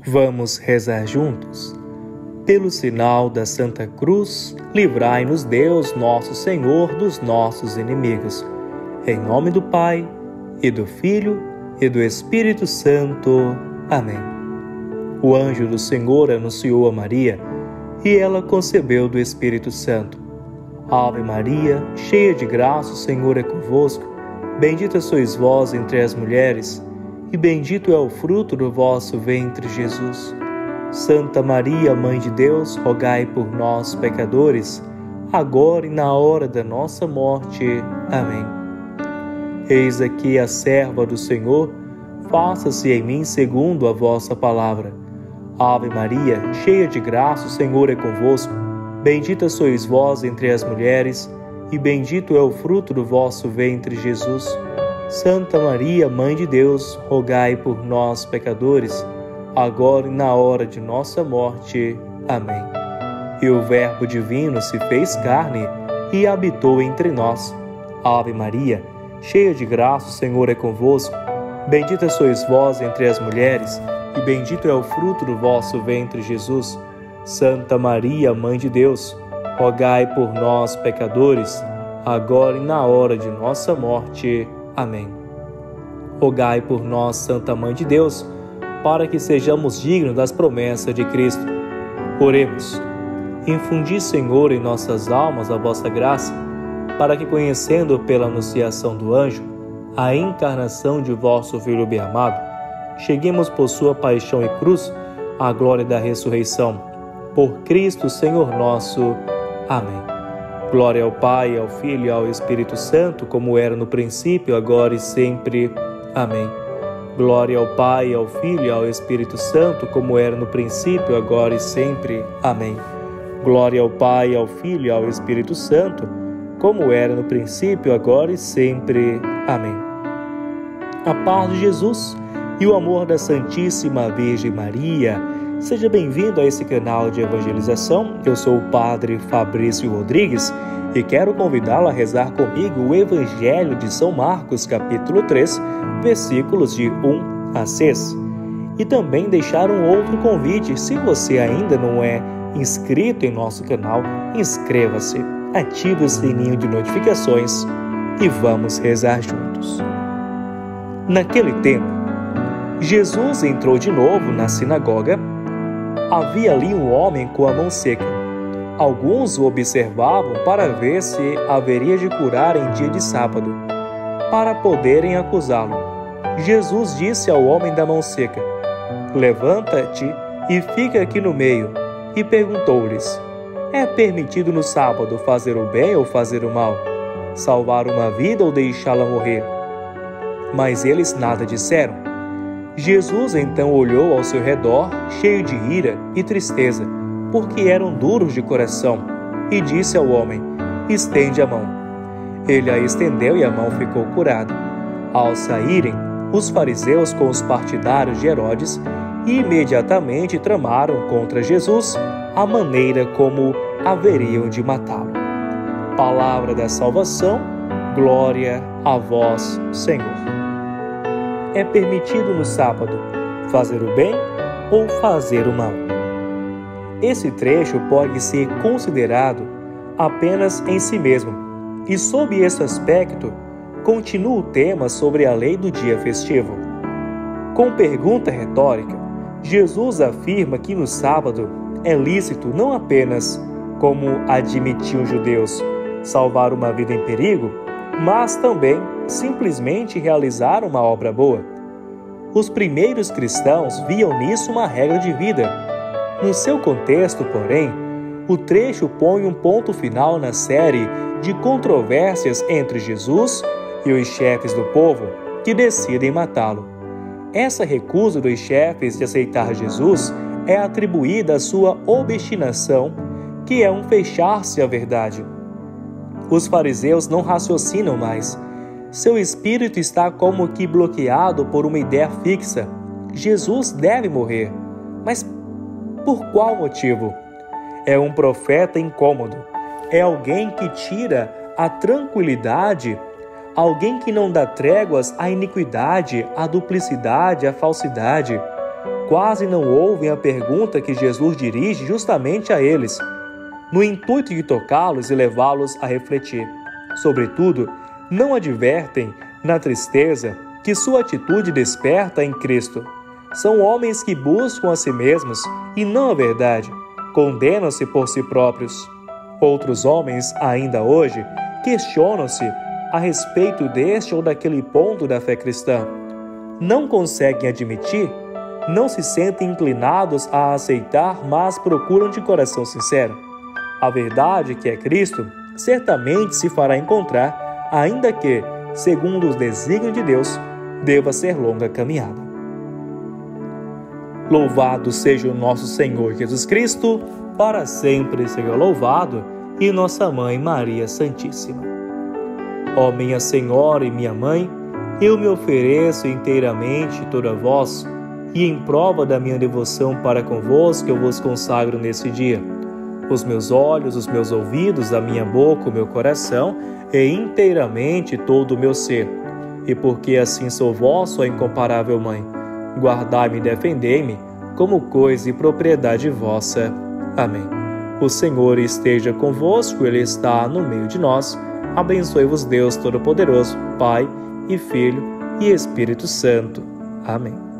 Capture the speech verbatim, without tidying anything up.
Vamos rezar juntos? Pelo sinal da Santa Cruz, livrai-nos Deus, nosso Senhor, dos nossos inimigos. Em nome do Pai, e do Filho, e do Espírito Santo. Amém. O anjo do Senhor anunciou a Maria, e ela concebeu do Espírito Santo. Ave Maria, cheia de graça, o Senhor é convosco. Bendita sois vós entre as mulheres, e bendito é o fruto do vosso ventre, Jesus. Santa Maria, Mãe de Deus, rogai por nós, pecadores, agora e na hora da nossa morte. Amém. Eis aqui a serva do Senhor, faça-se em mim segundo a vossa palavra. Ave Maria, cheia de graça, o Senhor é convosco. Bendita sois vós entre as mulheres, e bendito é o fruto do vosso ventre, Jesus. Santa Maria, Mãe de Deus, rogai por nós, pecadores, agora e na hora de nossa morte. Amém. E o Verbo divino se fez carne e habitou entre nós. Ave Maria, cheia de graça, o Senhor é convosco. Bendita sois vós entre as mulheres, e bendito é o fruto do vosso ventre, Jesus. Santa Maria, Mãe de Deus, rogai por nós, pecadores, agora e na hora de nossa morte. Amém. Rogai por nós, Santa Mãe de Deus, para que sejamos dignos das promessas de Cristo. Oremos. Infundi, Senhor, em nossas almas a vossa graça, para que, conhecendo pela anunciação do anjo a encarnação de vosso Filho bem-amado, cheguemos por sua paixão e cruz à glória da ressurreição. Por Cristo, Senhor nosso. Amém. Glória ao Pai, ao Filho e ao Espírito Santo, como era no princípio, agora e sempre. Amém. Glória ao Pai, ao Filho e ao Espírito Santo, como era no princípio, agora e sempre. Amém. Glória ao Pai, ao Filho e ao Espírito Santo, como era no princípio, agora e sempre. Amém. A paz de Jesus e o amor da Santíssima Virgem Maria. Seja bem-vindo a esse canal de evangelização. Eu sou o Padre Fabrício Rodrigues e quero convidá-lo a rezar comigo o Evangelho de São Marcos, capítulo três, versículos de um a seis. E também deixar um outro convite: se você ainda não é inscrito em nosso canal, inscreva-se, ative o sininho de notificações e vamos rezar juntos. Naquele tempo, Jesus entrou de novo na sinagoga. Havia ali um homem com a mão seca. Alguns o observavam para ver se haveria de curar em dia de sábado, para poderem acusá-lo. Jesus disse ao homem da mão seca: levanta-te e fica aqui no meio. E perguntou-lhes: é permitido no sábado fazer o bem ou fazer o mal? Salvar uma vida ou deixá-la morrer? Mas eles nada disseram. Jesus então olhou ao seu redor, cheio de ira e tristeza, porque eram duros de coração, e disse ao homem: estende a mão. Ele a estendeu e a mão ficou curada. Ao saírem, os fariseus com os partidários de Herodes imediatamente tramaram contra Jesus a maneira como haveriam de matá-lo. Palavra da salvação, glória a vós, Senhor. É permitido no sábado fazer o bem ou fazer o mal? Esse trecho pode ser considerado apenas em si mesmo, e sob esse aspecto, continua o tema sobre a lei do dia festivo. Com pergunta retórica, Jesus afirma que no sábado é lícito não apenas, como admitiam os judeus, salvar uma vida em perigo, mas também simplesmente realizar uma obra boa. Os primeiros cristãos viam nisso uma regra de vida. No seu contexto, porém, o trecho põe um ponto final na série de controvérsias entre Jesus e os chefes do povo, que decidem matá-lo. Essa recusa dos chefes de aceitar Jesus é atribuída à sua obstinação, que é um fechar-se à verdade. Os fariseus não raciocinam mais. Seu espírito está como que bloqueado por uma ideia fixa. Jesus deve morrer. Mas por qual motivo? É um profeta incômodo. É alguém que tira a tranquilidade, alguém que não dá tréguas à iniquidade, à duplicidade, à falsidade. quase não ouvem a pergunta que Jesus dirige justamente a eles, no intuito de tocá-los e levá-los a refletir. Sobretudo, não advertem, na tristeza, que sua atitude desperta em Cristo. São homens que buscam a si mesmos e não a verdade, condenam-se por si próprios. Outros homens, ainda hoje, questionam-se a respeito deste ou daquele ponto da fé cristã. Não conseguem admitir, não se sentem inclinados a aceitar, mas procuram de coração sincero. A verdade, que é Cristo, certamente se fará encontrar, ainda que, segundo os desígnios de Deus, deva ser longa a caminhada. Louvado seja o nosso Senhor Jesus Cristo, para sempre seja louvado, e nossa Mãe Maria Santíssima. Ó minha Senhora e minha Mãe, eu me ofereço inteiramente toda vós, e em prova da minha devoção para convosco eu vos consagro nesse dia os meus olhos, os meus ouvidos, a minha boca, o meu coração e inteiramente todo o meu ser. E porque assim sou vosso, ó incomparável Mãe, guardai-me e defendei-me como coisa e propriedade vossa. Amém. O Senhor esteja convosco, Ele está no meio de nós. Abençoe-vos Deus Todo-Poderoso, Pai e Filho e Espírito Santo. Amém.